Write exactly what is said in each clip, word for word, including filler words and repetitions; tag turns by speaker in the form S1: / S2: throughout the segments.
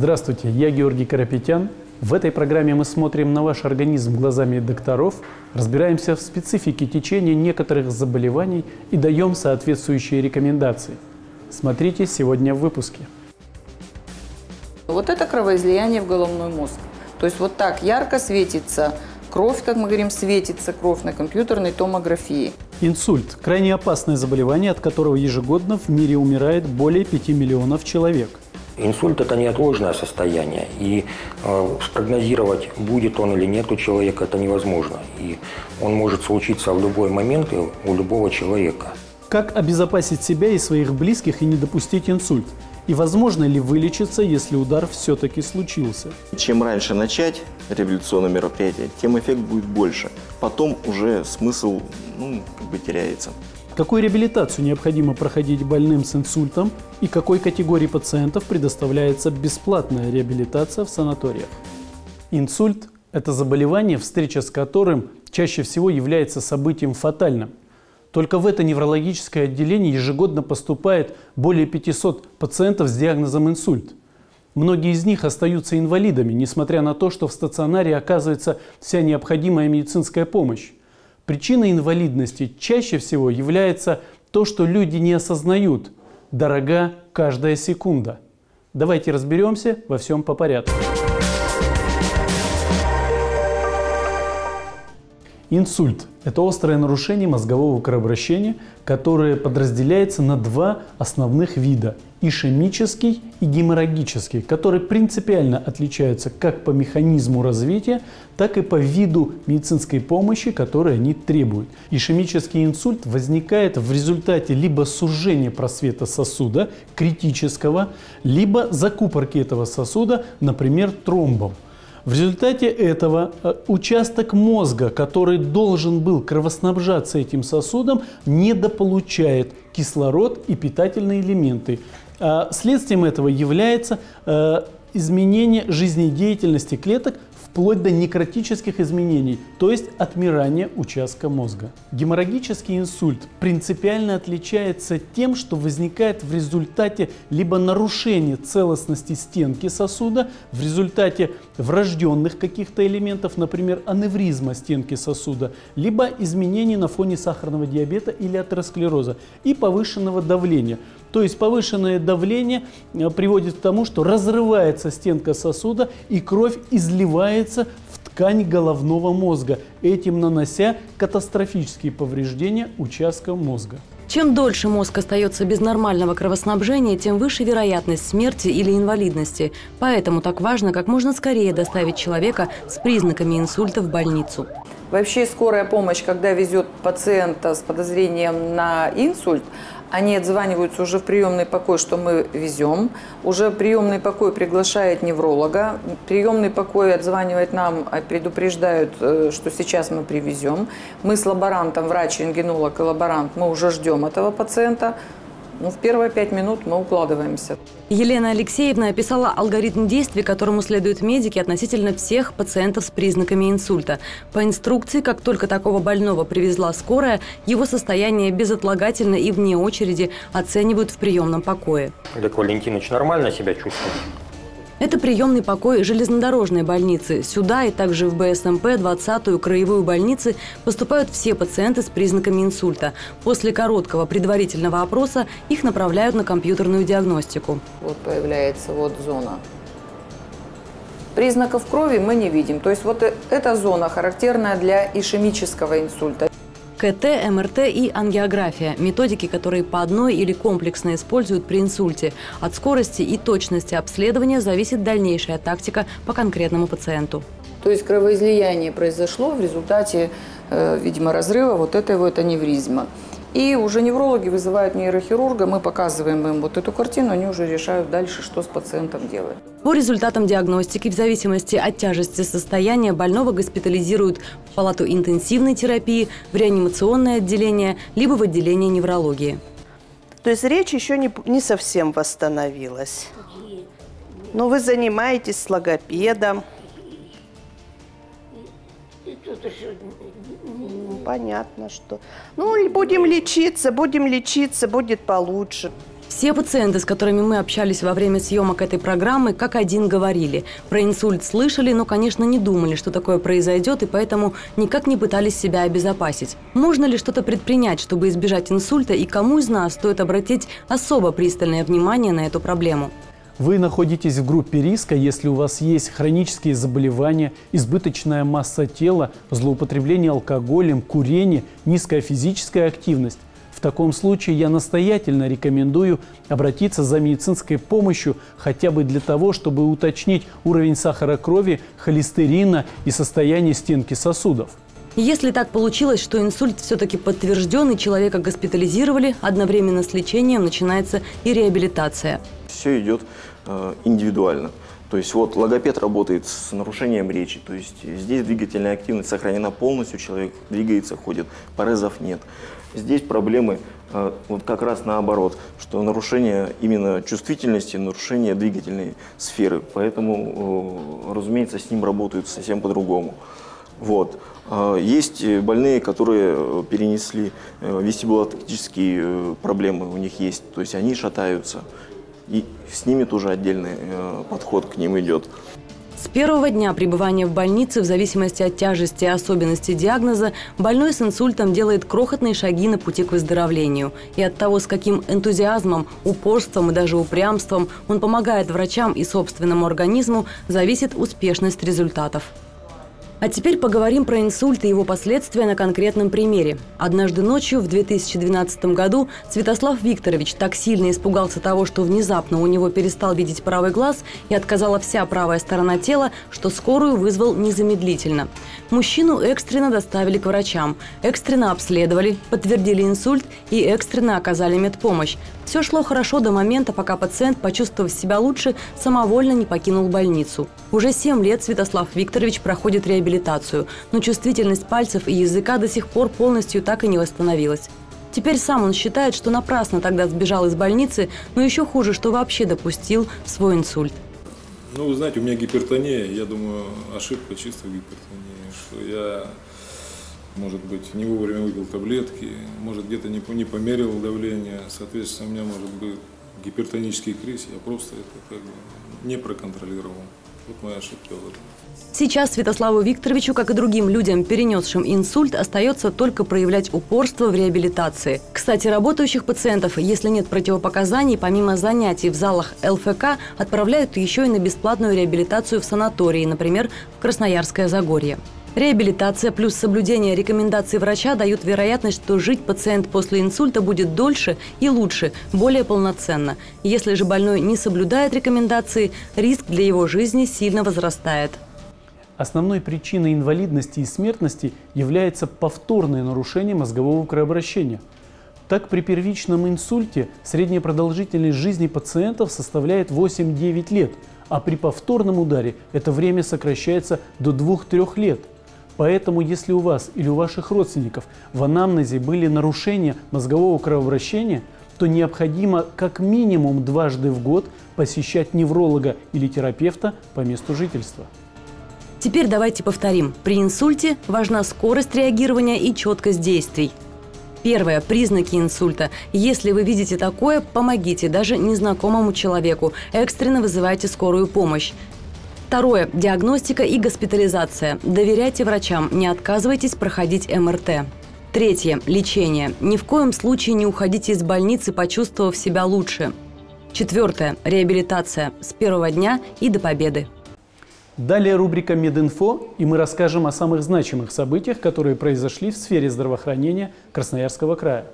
S1: Здравствуйте, я Георгий Карапетян. В этой программе мы смотрим на ваш организм глазами докторов, разбираемся в специфике течения некоторых заболеваний и даем соответствующие рекомендации. Смотрите сегодня в выпуске.
S2: Вот это кровоизлияние в головной мозг. То есть вот так ярко светится кровь, как мы говорим, светится кровь на компьютерной томографии.
S1: Инсульт – крайне опасное заболевание, от которого ежегодно в мире умирает более пяти миллионов человек.
S3: Инсульт – это неотложное состояние, и э, спрогнозировать, будет он или нет у человека, это невозможно. И он может случиться в любой момент и у любого человека.
S1: Как обезопасить себя и своих близких и не допустить инсульт? И возможно ли вылечиться, если удар все-таки случился?
S4: Чем раньше начать реабилитационное мероприятие, тем эффект будет больше. Потом уже смысл ну, как бы теряется.
S1: Какую реабилитацию необходимо проходить больным с инсультом и какой категории пациентов предоставляется бесплатная реабилитация в санаториях? Инсульт – это заболевание, встреча с которым чаще всего является событием фатальным. Только в это неврологическое отделение ежегодно поступает более пятисот пациентов с диагнозом инсульт. Многие из них остаются инвалидами, несмотря на то, что в стационаре оказывается вся необходимая медицинская помощь. Причиной инвалидности чаще всего является то, что люди не осознают. Дорога каждая секунда. Давайте разберемся во всем по порядку. Инсульт – это острое нарушение мозгового кровообращения, которое подразделяется на два основных вида – ишемический и геморрагический, которые принципиально отличаются как по механизму развития, так и по виду медицинской помощи, которую они требуют. Ишемический инсульт возникает в результате либо сужения просвета сосуда, критического, либо закупорки этого сосуда, например, тромбом. В результате этого участок мозга, который должен был кровоснабжаться этим сосудом, недополучает кислород и питательные элементы. Следствием этого является изменение жизнедеятельности клеток вплоть до некротических изменений, то есть отмирания участка мозга. Геморрагический инсульт принципиально отличается тем, что возникает в результате либо нарушения целостности стенки сосуда, в результате врожденных каких-то элементов, например, аневризма стенки сосуда, либо изменений на фоне сахарного диабета или атеросклероза и повышенного давления. То есть повышенное давление приводит к тому, что разрывается стенка сосуда и кровь изливается в ткань головного мозга, этим нанося катастрофические повреждения участкам мозга.
S5: Чем дольше мозг остается без нормального кровоснабжения, тем выше вероятность смерти или инвалидности. Поэтому так важно как можно скорее доставить человека с признаками инсульта в больницу.
S2: Вообще скорая помощь, когда везет пациента с подозрением на инсульт, они отзваниваются уже в приемный покой, что мы везем. Уже приемный покой приглашает невролога. Приемный покой отзванивает нам, предупреждают, что сейчас мы привезем. Мы с лаборантом, врач, рентгенолог и лаборант, мы уже ждем этого пациента. Ну, в первые пять минут мы укладываемся.
S5: Елена Алексеевна описала алгоритм действий, которому следуют медики относительно всех пациентов с признаками инсульта. По инструкции, как только такого больного привезла скорая, его состояние безотлагательно и вне очереди оценивают в приемном покое.
S3: Олег Валентинович нормально себя чувствует?
S5: Это приемный покой железнодорожной больницы. Сюда и также в бэ эс эм пэ, двадцатую краевую больницы поступают все пациенты с признаками инсульта. После короткого предварительного опроса их направляют на компьютерную диагностику. Вот появляется вот зона.
S2: Признаков крови мы не видим. То есть вот эта зона характерная для ишемического инсульта.
S5: ка тэ, эм эр тэ и ангиография – методики, которые по одной или комплексно используют при инсульте. От скорости и точности обследования зависит дальнейшая тактика по конкретному пациенту.
S2: То есть кровоизлияние произошло в результате, э, видимо, разрыва вот этой вот аневризмы. И уже неврологи вызывают нейрохирурга, мы показываем им вот эту картину, они уже решают дальше, что с пациентом делать.
S5: По результатам диагностики, в зависимости от тяжести состояния, больного госпитализируют в палату интенсивной терапии, в реанимационное отделение, либо в отделение неврологии.
S6: То есть речь еще не, не совсем восстановилась. Но вы занимаетесь с логопедом. Понятно, что. Ну, будем лечиться, будем лечиться, будет получше.
S5: Все пациенты, с которыми мы общались во время съемок этой программы, как один говорили. Про инсульт слышали, но, конечно, не думали, что такое произойдет, и поэтому никак не пытались себя обезопасить. Можно ли что-то предпринять, чтобы избежать инсульта, и кому из нас стоит обратить особо пристальное внимание на эту проблему?
S1: Вы находитесь в группе риска, если у вас есть хронические заболевания, избыточная масса тела, злоупотребление алкоголем, курение, низкая физическая активность. В таком случае я настоятельно рекомендую обратиться за медицинской помощью хотя бы для того, чтобы уточнить уровень сахара крови, холестерина и состояние стенки сосудов.
S5: Если так получилось, что инсульт все-таки подтвержден и человека госпитализировали, одновременно с лечением начинается и реабилитация.
S4: Все идет э, индивидуально. То есть вот логопед работает с нарушением речи, то есть здесь двигательная активность сохранена полностью, человек двигается, ходит, порезов нет. Здесь проблемы э, вот как раз наоборот, что нарушение именно чувствительности, нарушение двигательной сферы, поэтому, э, разумеется, с ним работают совсем по-другому. Вот. Э, есть больные, которые перенесли э, вестибулотактические проблемы, у них есть, то есть они шатаются, и с ними тоже отдельный э, подход к ним идет.
S5: С первого дня пребывания в больнице, в зависимости от тяжести и особенностей диагноза, больной с инсультом делает крохотные шаги на пути к выздоровлению. И от того, с каким энтузиазмом, упорством и даже упрямством он помогает врачам и собственному организму, зависит успешность результатов. А теперь поговорим про инсульт и его последствия на конкретном примере. Однажды ночью в две тысячи двенадцатом году Святослав Викторович так сильно испугался того, что внезапно у него перестал видеть правый глаз и отказала вся правая сторона тела, что скорую вызвал незамедлительно. Мужчину экстренно доставили к врачам, экстренно обследовали, подтвердили инсульт и экстренно оказали медпомощь. Все шло хорошо до момента, пока пациент, почувствовав себя лучше, самовольно не покинул больницу. Уже семь лет Святослав Викторович проходит реабилитацию, но чувствительность пальцев и языка до сих пор полностью так и не восстановилась. Теперь сам он считает, что напрасно тогда сбежал из больницы, но еще хуже, что вообще допустил свой инсульт.
S7: Ну, вы знаете, у меня гипертония, я думаю, ошибка чисто гипертония, что я, может быть, не вовремя выпил таблетки, может, где-то не, не померил давление, соответственно, у меня может быть гипертонический криз, я просто это как бы не проконтролировал. Вот моя ошибка в этом.
S5: Сейчас Святославу Викторовичу, как и другим людям, перенесшим инсульт, остается только проявлять упорство в реабилитации. Кстати, работающих пациентов, если нет противопоказаний, помимо занятий в залах эл эф ка, отправляют еще и на бесплатную реабилитацию в санатории, например, в Красноярское Загорье. Реабилитация плюс соблюдение рекомендаций врача дают вероятность, что жить пациент после инсульта будет дольше и лучше, более полноценно. Если же больной не соблюдает рекомендации, риск для его жизни сильно возрастает.
S1: Основной причиной инвалидности и смертности является повторное нарушение мозгового кровообращения. Так, при первичном инсульте средняя продолжительность жизни пациентов составляет восемь-девять лет, а при повторном ударе это время сокращается до двух-трёх лет. Поэтому, если у вас или у ваших родственников в анамнезе были нарушения мозгового кровообращения, то необходимо как минимум дважды в год посещать невролога или терапевта по месту жительства.
S5: Теперь давайте повторим. При инсульте важна скорость реагирования и четкость действий. Первое. Признаки инсульта. Если вы видите такое, помогите даже незнакомому человеку. Экстренно вызывайте скорую помощь. Второе. Диагностика и госпитализация. Доверяйте врачам, не отказывайтесь проходить эм эр тэ. Третье. Лечение. Ни в коем случае не уходите из больницы, почувствовав себя лучше. Четвертое. Реабилитация. С первого дня и до победы.
S1: Далее рубрика «Мединфо», и мы расскажем о самых значимых событиях, которые произошли в сфере здравоохранения Красноярского края.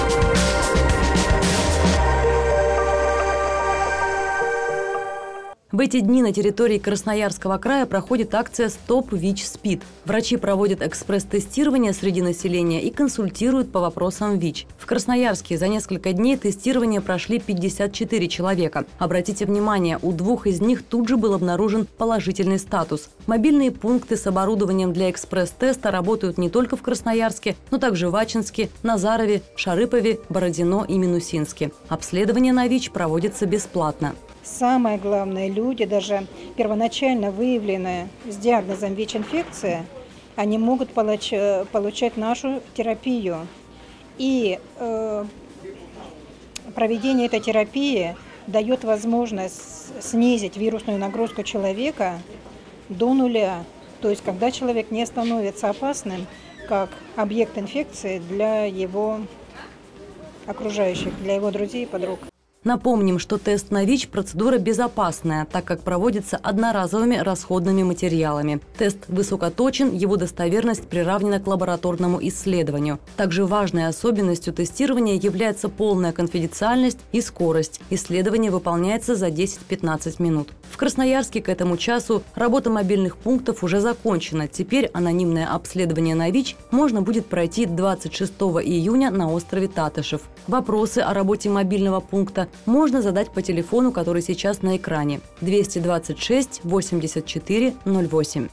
S5: В эти дни на территории Красноярского края проходит акция «Стоп ВИЧ-СПИД». Врачи проводят экспресс-тестирование среди населения и консультируют по вопросам ВИЧ. В Красноярске за несколько дней тестирование прошли пятьдесят четыре человека. Обратите внимание, у двух из них тут же был обнаружен положительный статус. Мобильные пункты с оборудованием для экспресс-теста работают не только в Красноярске, но также в Ачинске, Назарове, Шарыпове, Бородино и Минусинске. Обследование на ВИЧ проводится бесплатно.
S8: Самое главное, люди, даже первоначально выявленные с диагнозом ВИЧ-инфекция, они могут получ, получать нашу терапию. И э, проведение этой терапии дает возможность снизить вирусную нагрузку человека до нуля. То есть, когда человек не становится опасным, как объект инфекции для его окружающих, для его друзей и подруг.
S5: Напомним, что тест на ВИЧ – процедура безопасная, так как проводится одноразовыми расходными материалами. Тест высокоточен, его достоверность приравнена к лабораторному исследованию. Также важной особенностью тестирования является полная конфиденциальность и скорость. Исследование выполняется за десять-пятнадцать минут. В Красноярске к этому часу работа мобильных пунктов уже закончена. Теперь анонимное обследование на ВИЧ можно будет пройти двадцать шестого июня на острове Татышев. Вопросы о работе мобильного пункта можно задать по телефону, который сейчас на экране – двести двадцать шесть восемьдесят четыре ноль восемь.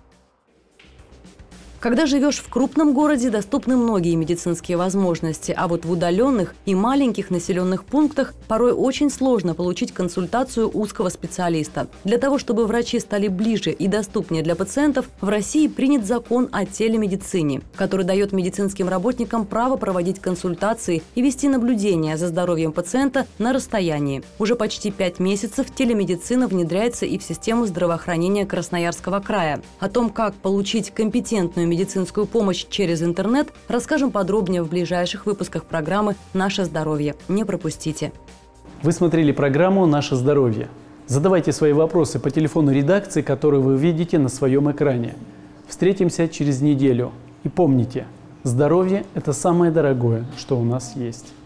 S5: Когда живешь в крупном городе, доступны многие медицинские возможности, а вот в удаленных и маленьких населенных пунктах порой очень сложно получить консультацию узкого специалиста. Для того, чтобы врачи стали ближе и доступнее для пациентов, в России принят закон о телемедицине, который дает медицинским работникам право проводить консультации и вести наблюдение за здоровьем пациента на расстоянии. Уже почти пять месяцев телемедицина внедряется и в систему здравоохранения Красноярского края. О том, как получить компетентную медицинскую помощь через интернет, расскажем подробнее в ближайших выпусках программы «Наше здоровье». Не пропустите.
S1: Вы смотрели программу «Наше здоровье». Задавайте свои вопросы по телефону редакции, который вы видите на своем экране. Встретимся через неделю. И помните, здоровье – это самое дорогое, что у нас есть.